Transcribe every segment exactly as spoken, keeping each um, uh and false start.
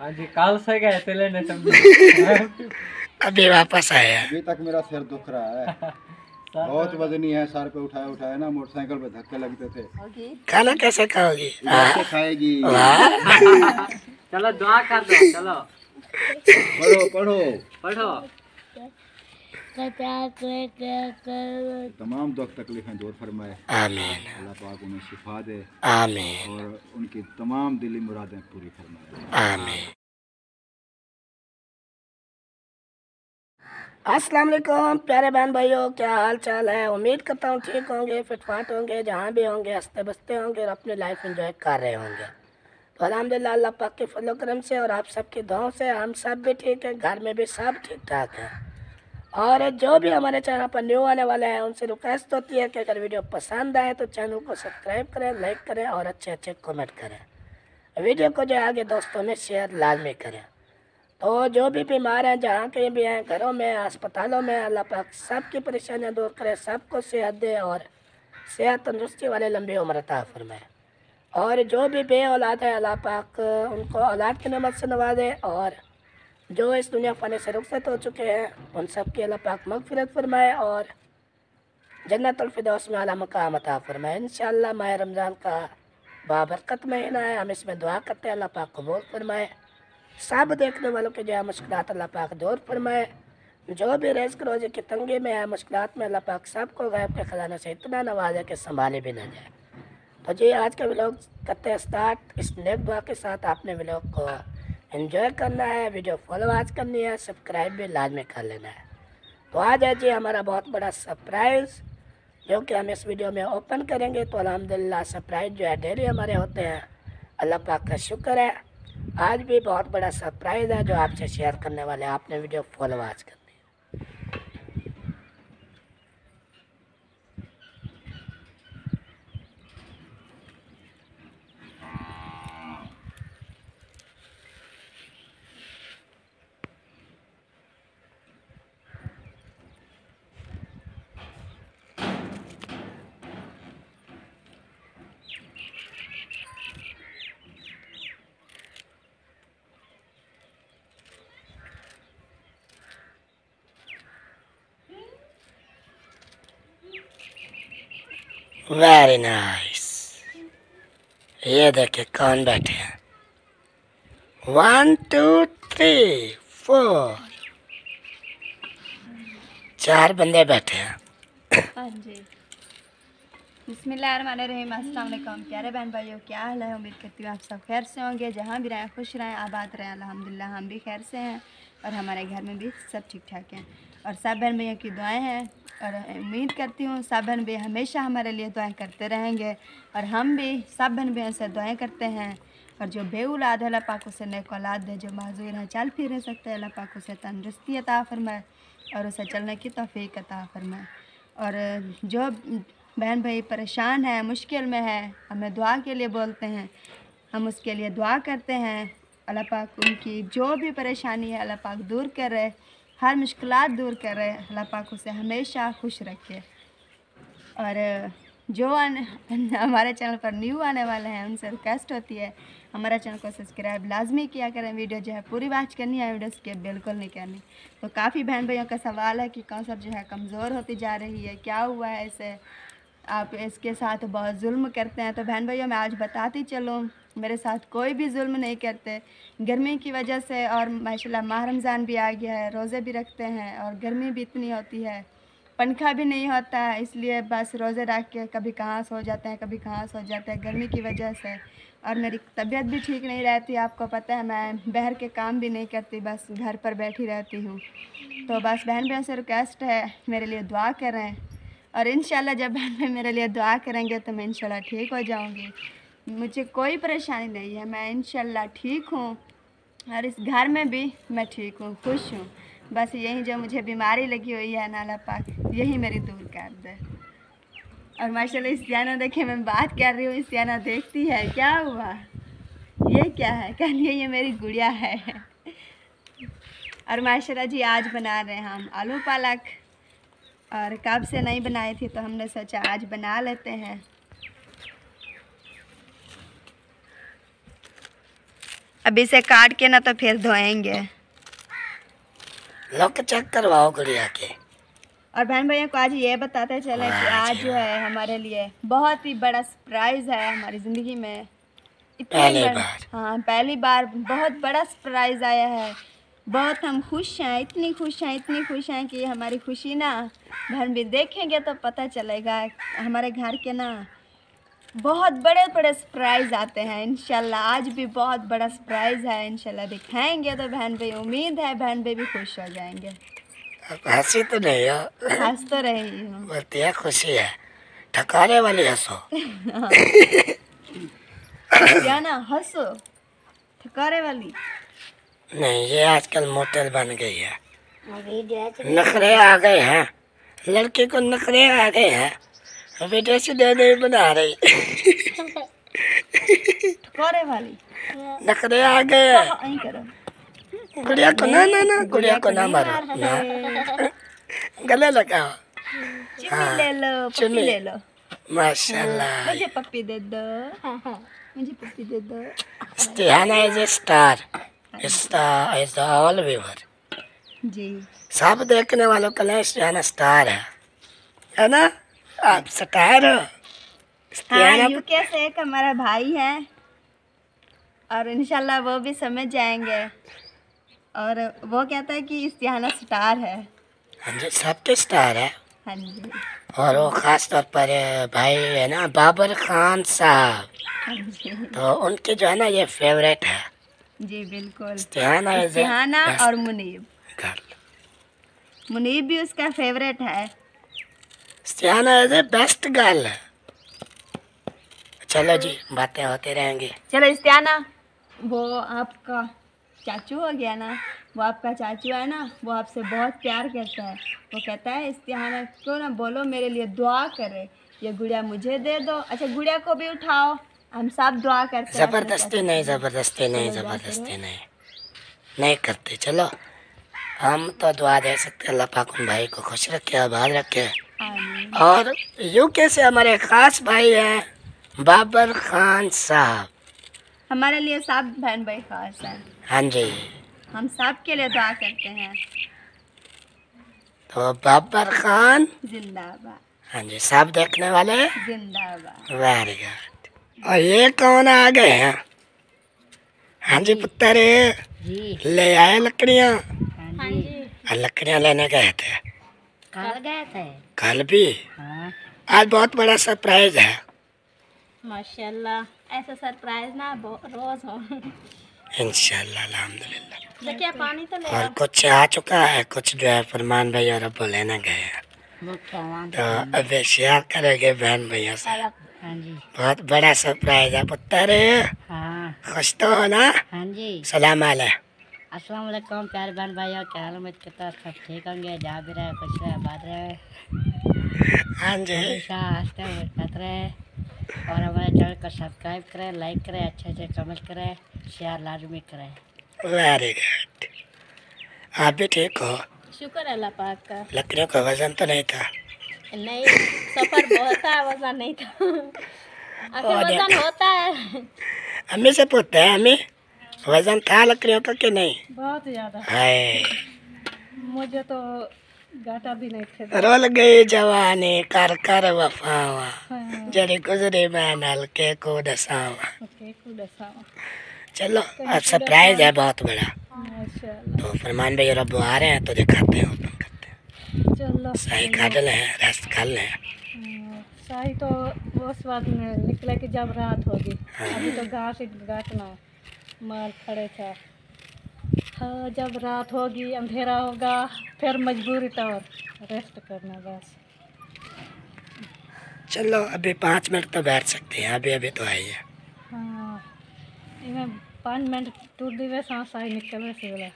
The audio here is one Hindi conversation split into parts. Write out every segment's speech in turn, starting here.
हाँ जी, काल से गए थे लेने तुम। अभी वापस आया। अभी तक मेरा सिर दुख रहा है। बहुत वजनी है, सर पे उठाया उठाया ना, मोटरसाइकिल पे धक्के लगते थे। खाना कैसे खाओगी? कैसे खाएगी? चलो दुआ कर दो, चलो पढ़ो पढ़ो पढ़ो। तमाम दुख तकलीफें दूर फरमाए। आमीन। अल्लाह पाक उन्हें शिफा दे। आमीन। और उनकी तमाम दिली मुरादें पूरी फरमाए। आमीन। अस्सलाम वालेकुम प्यारे बहन भाइयों, क्या हाल चाल है? उम्मीद करता हूँ ठीक होंगे, फिटफाट होंगे, जहाँ भी होंगे हंसते बसते होंगे और अपनी लाइफ एंजॉय कर रहे होंगे। तो अल्हम्दुलिल्लाह अल्लाह पाक के फजल करम से और आप सबकी दुआओं से हम सब भी ठीक है, घर में भी सब ठीक ठाक है। और जो भी हमारे चैनल पर न्यू आने वाले हैं उनसे रिक्वेस्ट होती है कि अगर वीडियो पसंद आए तो चैनल को सब्सक्राइब करें, लाइक करें और अच्छे अच्छे कमेंट करें। वीडियो को जो आगे दोस्तों में शेयर लाजमी करें। तो जो भी बीमार हैं, जहाँ कहीं भी हैं, घरों में, अस्पतालों में, अल्लाह पाक सबकी परेशानियाँ दूर करे, सबको सेहत दे और सेहत तंदुरुस्ती वाले लंबी उम्र अता फरमाए। और जो भी बे औलाद है अल्लाह पाक उनको औलाद की नेमत से नवाजे। और जो इस दुनिया फ़ाने से रुखसत हो चुके हैं उन सब की अल्लाह पाक मग़फ़िरत फरमाए और जन्नतुल फिरदौस में आला मकाम अता फरमाए। इंशाअल्लाह माह रमज़ान का बाबरकत महीना है, हम इसमें दुआ करते हैं अल्लाह पाक कबूल फरमाए। सब देखने वालों के जो है मुश्किलात अल्लाह पाक दूर फरमाए। जो भी रिज़्क़ रोज़ी की तंगी में है, मुश्किलात में, अल्लाह पाक सबको गैब के ख़जाने से इतना नवाजे कि संभाले भी ना जाए। तो जी आज का व्लॉग करते हैं स्टार्ट। इस नेक दुआ के साथ आपने व्लॉग को एंजॉय करना है, वीडियो फॉलो आज करनी है, सब्सक्राइब भी लाजमी कर लेना है। तो आज है जी हमारा बहुत बड़ा सरप्राइज़ जो कि हम इस वीडियो में ओपन करेंगे। तो अल्हम्दुलिल्लाह सरप्राइज़ जो है डेली हमारे होते हैं, अल्लाह पाक का शुक्र है। आज भी बहुत बड़ा सरप्राइज़ है जो आपसे शेयर करने वाले हैं, आपने वीडियो फॉलो आज करनी है। Very nice. ये देखिए कौन बैठे हैं। वन टू थ्री फोर, चार बंदे बैठे हैं। हाँ जी, बिस्मिल्लाहिर्रहमानिर्रहीम। अस्सलाम वालेकुम प्यारे बहन भाइयों, क्या हाल है? उम्मीद करती हूँ आप सब खैर से होंगे, जहाँ भी रहें खुश रहें, आबाद रहें। अल्हम्दुलिल्लाह हम भी खैर से हैं और हमारे घर में भी सब ठीक ठाक हैं और सब बहन भैया की दुआएं हैं। और उम्मीद करती हूँ सब बहन भैया हमेशा हमारे लिए दुआएं करते रहेंगे और हम भी सब बहन भैया से दुआएं करते हैं। और जो बे औलाद है अल्लाह पाक उसे नेक औलाद दे, जो माजूर है चल फिर नहीं सकते अल्लाह पाक उसे तंदुरुस्ती अता फरमाए और उसे चलने की तौफीक अता फरमाए। और जो बहन भाई परेशान है, मुश्किल में है, हमें दुआ के लिए बोलते हैं, हम उसके लिए दुआ करते हैं। अल्लाह पाक उनकी जो भी परेशानी है अल्लाह पाक दूर करे, हर मुश्किलात दूर करे, अल्लाह पाक उसे हमेशा खुश रखे। और जो हमारे चैनल पर न्यू आने वाले हैं उनसे रिक्वेस्ट होती है हमारा चैनल को सब्सक्राइब लाजमी किया करें। वीडियो जो है पूरी वॉच करनी है, वीडियो स्किप बिल्कुल नहीं करनी। तो काफ़ी बहन भाइयों का सवाल है कि कौसर जो है कमज़ोर होती जा रही है, क्या हुआ है इसे, आप इसके साथ बहुत जुल्म करते हैं। तो बहन भाइयों मैं आज बताती चलूँ, मेरे साथ कोई भी जुल्म नहीं करते। गर्मी की वजह से और माशाल्लाह माह रमज़ान भी आ गया है, रोज़े भी रखते हैं और गर्मी भी इतनी होती है, पंखा भी नहीं होता है, इसलिए बस रोज़े रख के कभी कहाँ सो जाते हैं, कभी कहाँ सो जाते हैं गर्मी की वजह से। और मेरी तबीयत भी ठीक नहीं रहती, आपको पता है मैं बाहर के काम भी नहीं करती, बस घर पर बैठी रहती हूँ। तो बस बहन बहन से रिक्वेस्ट है मेरे लिए दुआ करें और इंशाल्लाह जब बहन बहन मेरे लिए दुआ करेंगे तो मैं इंशाल्लाह ठीक हो जाऊँगी। मुझे कोई परेशानी नहीं है, मैं इंशाल्लाह ठीक हूँ और इस घर में भी मैं ठीक हूँ, खुश हूँ। बस यही जो मुझे बीमारी लगी हुई है ना अल्लाह पाक यही मेरी दूर कर दे। और माशाल्लाह इस्तियाना देखिए मैं बात कर रही हूँ, इस्तियाना देखती है क्या हुआ, ये क्या है, कह लिए ये मेरी गुड़िया है। और माशाल्लाह जी आज बना रहे हैं हम आलू पालक, और कब से नहीं बनाई थी तो हमने सोचा आज बना लेते हैं। अब इसे काट के ना तो फिर धोएंगे। लोग चेक करवाओ गुड़िया के। और बहन भैया को आज ये बताते चले कि आज जो है हमारे लिए बहुत ही बड़ा सरप्राइज है हमारी ज़िंदगी में। इतनी पहली बड़- बार। हाँ, पहली बार बहुत बड़ा सरप्राइज आया है। बहुत हम खुश हैं, इतनी खुश हैं, इतनी खुश हैं कि हमारी खुशी ना बहन भी देखेंगे तो पता चलेगा। हमारे घर के ना बहुत बड़े बड़े सरप्राइज आते हैं इंशाल्लाह। आज भी बहुत बड़ा सरप्राइज है, इंशाल्लाह दिखाएंगे तो बहन भाई, उम्मीद है बहन भाई भी खुश हो जाएंगे। अब हंसी तो नहीं हो, हंस तो रही हूँ। बोलती है खुशी है, ठकाने वाली हंसो। क्या ना हंसो, ठकारे वाली नहीं, ये आजकल मोटेल बन गई है, नखरे आ गए हैं, लड़की को नखरे आ गए हैं, बेटे से दे नहीं बना रही। ठकारे वाली नखरे आ गए हैं। नहीं करो। गुड़िया को ना ना ना गुड़िया को ना मारो ना, गले लगाओ। चिम्मी ले लो, पप्पी चिम्मी। ले लो। माशाल्लाह। मुझे पप्पी दे दो, मुझे पप्पी दे दो। Stiana is a star, is the is the all viewer। जी सब देखने वालों के लिए स्टियाना स्टार है, है ना? आप स्टार हो। हाँ, स्टियाना यूके से एक हमारा भाई है और इंशाल्लाह वो भी समझ जाएंगे। और वो कहता है कि इस्तिहाना स्टार है। हाँ जी, सबके स्टार है। हाँ जी, और वो खास तौर पर भाई है ना बाबर खान साहब, हाँ जी, तो उनके जो है ना ये फेवरेट है। जी बिल्कुल। स्टियाना is a इस्तिहाना best और मुनीब, girl। मुनीब भी उसका फेवरेट है। स्टियाना is a best girl। चलो जी, बातें होते रहेंगी। चलो इस्तिहाना, वो आपका चाचू हो गया ना, वो आपका चाचू है ना, वो आपसे बहुत प्यार करता है। वो कहता है इस्तिहाना को ना बोलो मेरे लिए दुआ करे, ये गुड़िया मुझे दे दो। अच्छा, गुड़िया को भी उठाओ, हम सब दुआ करते हैं। जबरदस्ती नहीं, जबरदस्ती नहीं, जबरदस्ती नहीं, नहीं करते। चलो, हम तो दुआ दे सकते, अल्लाह पाक उन भाई को खुश रखे, आबाद रखे। आमीन। और यूके से हमारे खास भाई हैं बाबर खान साहब। हमारे लिए सब बहन भाई खास हैं, हाँ जी, हम सब के लिए दुआ करते हैं। तो बाबर खान, जिंदाबाद, हाँ जी, सब देखने वाले जिंदाबाद। Very good. और ये कौन आ गए हैं? हाँ जी पुत्र, ले आए लकड़ियाँ? हाँ जी, और लकड़ियाँ लेने गए थे कल गए थे। कल भी? हाँ आज बहुत बड़ा सरप्राइज है। माशाल्लाह, ऐसा सरप्राइज ना बो- रोज हो। इंशाल्लाह, अल्हम्दुलिल्लाह। देखिए पानी तो ले और आओ। कुछ आ चुका है, कुछ जो है फरमान भाई और अब्बू लेने गए हैं, वो सामान तो अभी शेयर करेंगे बहन भैया से। हाँ जी, बहुत बड़ा सरप्राइज है पुत्र, हाँ खुश तो हो ना? हाँ जी। सलाम अलैकुम। अस्सलाम वालेकुम प्यारे बहन भाइयों, क्या हाल उम्मीद करता है सब ठीक होंगे, जहाँ भी रहे खुश रहे, आबाद रहे, हाँ जी, हमेशा हंसते हुए करते रहे। और हमारे चैनल को सब्सक्राइब करें, लाइक करें, अच्छे अच्छे कमेंट करें, शेयर लाजमी करें। Very good. आप भी ठीक हो? शुक्र है अल्लाह पाक का। लकड़ियों का वजन तो नहीं था? नहीं, सफ़र बहुत था, वजन नहीं था। आखिर और वजन देख। होता है अम्मी से पूछते हैं, अम्मी वजन था लकड़ियों का कि नहीं? बहुत ज़्यादा। हाय, मुझे तो घाटा भी नहीं थे। रोल गई जवानी कर कर वफावा, जड़ी गुजरी मैं नल के को दसावा। चलो, अब सरप्राइज है बहुत बड़ा, तो फरमान भाई और अब्बू आ रहे हैं तो दिखाते हैं, ओपन करते हैं। चलो शाही काटल है, रेस्ट कर लें। शाही तो उस वक्त निकले कि जब रात होगी, अभी तो घास घाटना माल खड़े था। हाँ, जब रात होगी, अंधेरा होगा, फिर मजबूरी तो और रेस्ट करना बस। चलो, अभी पाँच मिनट तो बैठ सकते हैं, अभी अभी तो आई है। हाँ, इन्हें पाँच मिनट टूट दिवे सांस शाही निकलने से बोला।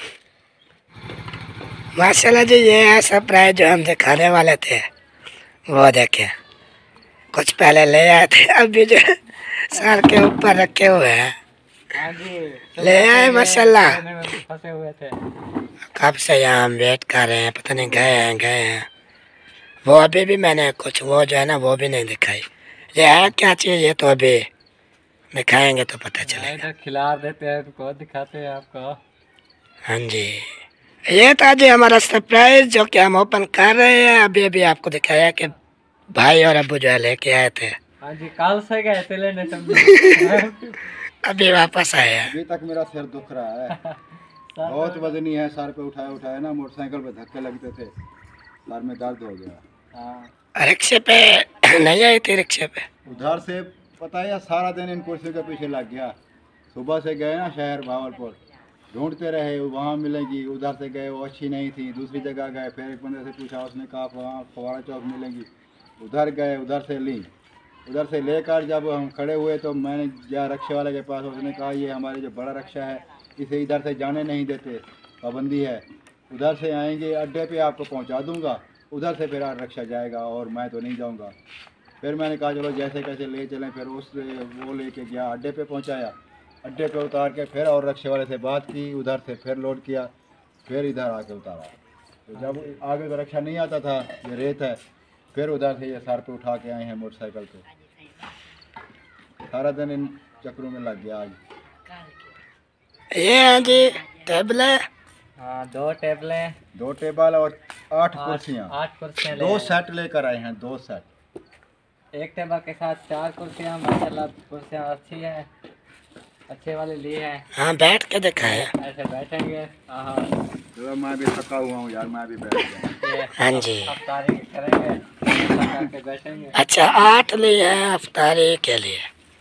माशाल्लाह जी, ये है सरप्राइज जो हम दिखाने वाले थे, वो देखें। कुछ पहले ले आए थे, अभी जो सर के ऊपर रखे हुए हैं, हाँ जी, ले आए माशाल्लाह। खाने में फंसे हुए थे। कब से यहाँ हम वेट कर रहे हैं, पता नहीं गए हैं गए हैं। वो अभी भी मैंने कुछ वो जो है ना वो भी नहीं दिखाई। ये है क्या चीज़, ये तो अभी दिखाएंगे तो पता चलेगा। इधर खिला देते हैं उनको, दिखाते हैं आपको। हाँ जी, ये था जी हमारा सरप्राइज जो कि हम ओपन कर रहे हैं। अभी अभी आपको दिखाया कि भाई और अबू जो है लेके आए थे, हाँ जी, कल से गए थे लेने तुम। अभी वापस आए हैं। अभी तक मेरा सिर दुख रहा है, बहुत वजनी है, सर पे उठाए उठाए ना मोटरसाइकिल पे धक्के लगते थे, सर में दर्द हो गया। हाँ, रिक्शे पे नहीं आई थी, रिक्शे पे उधर से पता है सारा दिन इन कुर्सियों के पीछे लग गया। सुबह से गए ना शहर भावलपुर, ढूंढते रहे वहाँ मिलेंगी, उधर से गए वो अच्छी नहीं थी, दूसरी जगह गए, फिर एक बंदे से पूछा, उसने कहा वहाँ फवारा चौक मिलेंगी, उधर गए, उधर से ली, उधर से लेकर जब हम खड़े हुए तो मैंने गया रिक्शे वाले के पास, उसने कहा ये हमारे जो बड़ा रिक्शा है इसे इधर से जाने नहीं देते, पाबंदी है, उधर से आएंगे अड्डे पे आपको पहुंचा दूंगा, उधर से फिर रिक्शा जाएगा और मैं तो नहीं जाऊंगा। फिर मैंने कहा चलो जैसे कैसे ले चलें, फिर उस वो लेके गया, अड्डे पे पहुंचाया, अड्डे पे उतार के फिर और रिक्शे वाले से बात की, उधर से फिर लोड किया, फिर इधर आके उतारा। तो जब आगे तो रिक्शा नहीं आता था, ये रेत है, फिर उधर से ये सर पे उठा के आए हैं मोटरसाइकिल पे। सारा दिन इन चक्रों में लग गया आज। ये हैं जी टेबलें, हाँ, दो टेबलें, दो टेबल और आठ आठ कुर्सियाँ, आठ कुर्सियाँ ले दो आए। सेट लेकर आए हैं, दो सेट। एक टेबल के साथ चार कुर्सियाँ, माशाल्लाह कुर्सियाँ अच्छी हैं, अच्छे वाले लिए हैं। हाँ बैठ के दिखाया। ऐसे बैठेंगे। हाँ, चलो मैं भी थका हुआ हूँ यार, मैं भी बैठ गया। ये हाँ जी, अफ्तारी करेंगे, थका के बैठेंगे। अच्छा आठ लिए हैं अफ्तारी के लिए।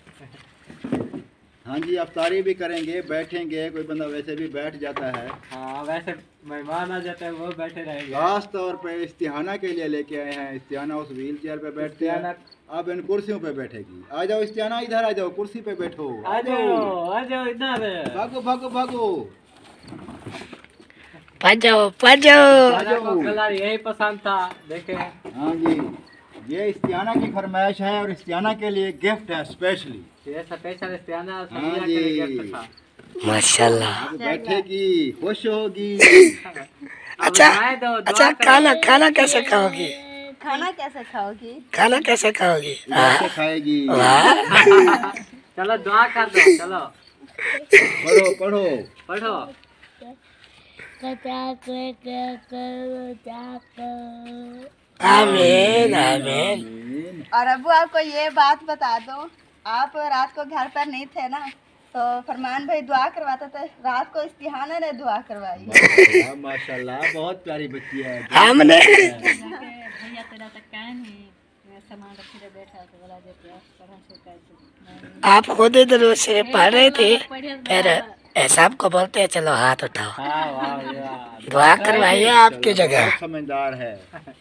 हाँ जी, अफ्तारी भी करेंगे, बैठेंगे, कोई बंदा वैसे भी बैठ जाता है। हाँ, वैसे मेहमान आ जाते हैं वो बैठे रहेंगे। खास तौर पे इस्तिहाना के लिए लेके आए हैं। इस्तिहाना उस व्हील चेयर पे बैठते हैं, अब इन कुर्सियों पे बैठेगी। आ जाओ इस्तिहाना, इधर आ जाओ, कुर्सी पे बैठो। आ जाओ, आ जाओ इधर। भागो भागो भागो। पजो पजो। राजा को कलर यही पसंद था, देखे। हाँ जी, ये इस्तिहाना की फरमाइश है और इस्तिहाना के लिए गिफ्ट है स्पेशली। ये स्पेशल इस्तियाना हाँ समिया जी। के लिए गिफ्ट था। माशाल्लाह। अब बैठेगी, खुश होगी। अच्छा बनाए दो, दुआ अच्छा, करो। खाना खाना कैसे खाओगी? खाना कैसे खाओगी? खाना कैसे खाओगी? कैसे खाएगी? वाह, चलो दुआ कर दो, चलो पढ़ो पढ़ो। पढ़ो। आमीन आमीन। और अबू आपको ये बात बता दो, आप रात को घर पर नहीं थे ना, तो फरमान भाई दुआ करवाते थे, रात को इस्तिहाना ने दुआ करवाई। माशाल्लाह माशाल्लाह, बहुत प्यारी बच्ची है। हमने भैया तेरा तक काहे नहीं सामान रखे रे बैठा तो बोला देते पढ़ा से कैसे आप खुद इधर से पढ़ रहे थे, फिर साहब को बोलते हैं चलो हाथ उठाओ, हाँ, वाह यार। दुआ करवाइए आपकी जगह। बहुत समझदार है,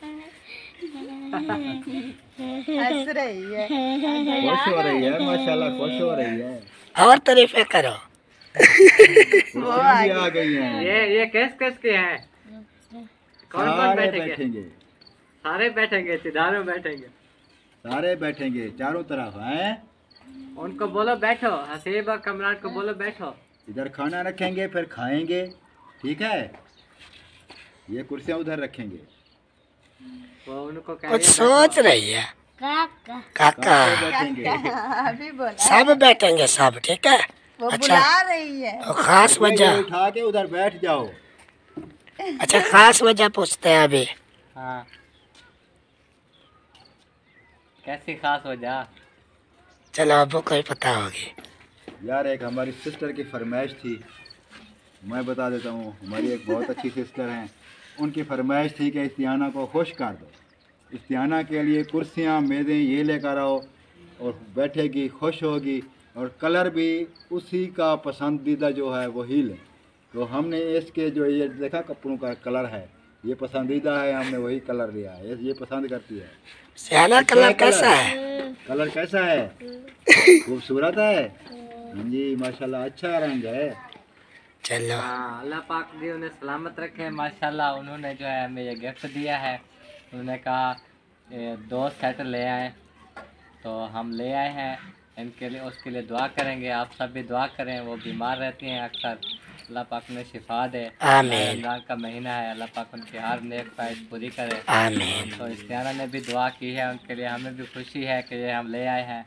हंस रही है। खुश हो रही है, माशाल्लाह खुश हो रही है। और तारीफें करो। कुर्सियाँ भी आ गई हैं। ये ये किस किस के हैं? कौन कौन सारे बैठेंगे? बैठेंगे, सारे बैठेंगे, सिदारों बैठेंगे। सारे बैठेंगे चारों तरफ हैं। उनको बोलो बैठो, हसीब और कमरान को बोलो बैठो। इधर खाना रखेंगे, फिर खाएंगे, ठीक है। ये कुर्सियाँ उधर रखेंगे। वो उनको कुछ कहिए सोच रही है काका। सारे बैठेंगे। अभी बोला, सब बैठेंगे सब, ठीक है। वो अच्छा। बुला रही है। तो खास ये वजह, उठा के उधर बैठ जाओ। अच्छा खास वजह पूछते हैं अभी। हाँ, कैसी खास वजह? चलो अबू को ही पता होगी। यार एक हमारी सिस्टर की फरमाइश थी, मैं बता देता हूँ। हमारी एक बहुत अच्छी सिस्टर हैं, उनकी फरमाइश थी कि इस्तिहाना को खुश कर दो। इस्तिहाना के लिए कुर्सियाँ मेज़ें ये लेकर आओ और बैठेगी, खुश होगी, और कलर भी उसी का पसंदीदा जो है वही लें। तो हमने इसके जो ये देखा कपड़ों का कलर है, ये पसंदीदा है, हमने वही कलर लिया है। ये पसंद करती है। सियाना कलर कैसा है? कलर कैसा है? खूबसूरत है। हाँ जी माशाल्लाह, अच्छा रंग है। चलो हाँ, अल्लाह पाक भी उन्हें सलामत रखे। माशाल्लाह उन्होंने जो है हमें ये गिफ्ट दिया है। उन्होंने कहा ये दो सेट ले आए, तो हम ले आए हैं इनके लिए। उसके लिए दुआ करेंगे, आप सब भी दुआ करें। वो बीमार रहती हैं अक्सर, अल्लाह पाक उन्हें शिफा दे। आमीन रमज़ान का महीना है, अल्लाह पाक उनकी हर नेक ख्वाहिश पूरी करे। आमीन। तो इस्तियाना ने भी दुआ की है उनके लिए। हमें भी खुशी है कि ये हम ले आए हैं।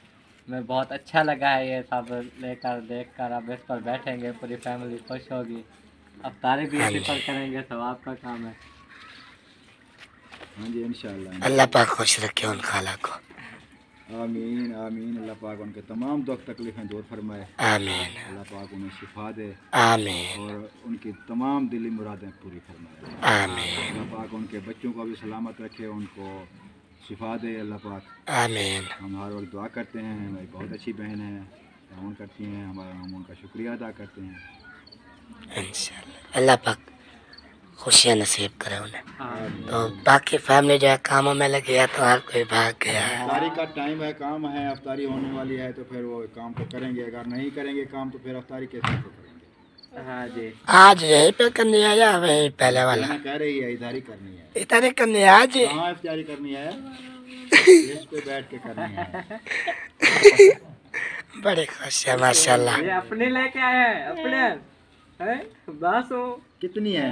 हमें बहुत अच्छा लगा है ये सब लेकर देख कर। अब इस पर बैठेंगे, पूरी फैमिली खुश होगी। अफ्तारी भी इसी पर करेंगे, सब आपका काम है। हाँ जी इंशाल्लाह। अल्लाह पाक खुश रखे उन खाला को। आमीन आमीन। अल्लाह पाक उनके तमाम दुख तकलीफ़ें दूर फरमाए। आमीन अल्लाह पाक उन्हें शिफा दे आमीन और उनकी तमाम दिली मुरादें पूरी फरमाए। आमीन अल्लाह पाक उनके बच्चों को भी सलामत रखे, उनको शिफा दे अल्लाह पाक। आमीन। हम हर वक्त दुआ करते हैं, हमारी बहुत अच्छी बहन है, ताउन करती हैं हमारा, हम उनका शुक्रिया अदा करते हैं। इंशाल्लाह अल्लाह पाक खुशियाँ नसीब करे उन्हें। तो बाकी फैमिली जो है कामों में लगी है, तो हर कोई भाग गया है। अफ्तारी का टाइम है, काम है, अफ्तारी होने वाली है, तो फिर वो काम तो करेंगे। अगर नहीं करेंगे काम तो फिर अफ्तारी कैसे तो करेंगे। हाँ जी। आज यहीं पे करनी है या वहीं पहले वाला? कहना कह रही है इधर ही करनी है। इधर ही करनी है आज? कहाँ अफ्तारी करनी है? इस पे बैठ के करनी है। बड़ी खुश है माशाल्लाह। ये अपने लेके आए हैं, अपने हैं बस हो। कितनी है?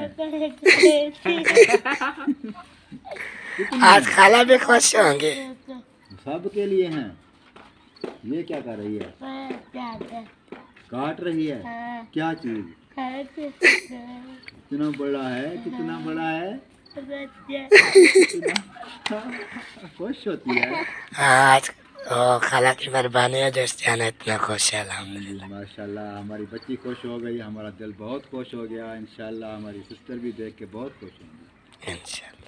आज खाला भी खुश होंगे। सब के लिए हैं। ये क्या कर रही है? काट रही है? क्या चीज? कितना बड़ा है, कितना बड़ा है? खुश होती है। आज ओ खाला की मेहरबानी है जो जाना इतना खुश है अल्हम्दुलिल्लाह। माशाल्लाह हमारी बच्ची खुश हो गई, हमारा दिल बहुत खुश हो गया। इंशाल्लाह हमारी सिस्टर भी देख के बहुत खुश होंगी। इंशाल्लाह।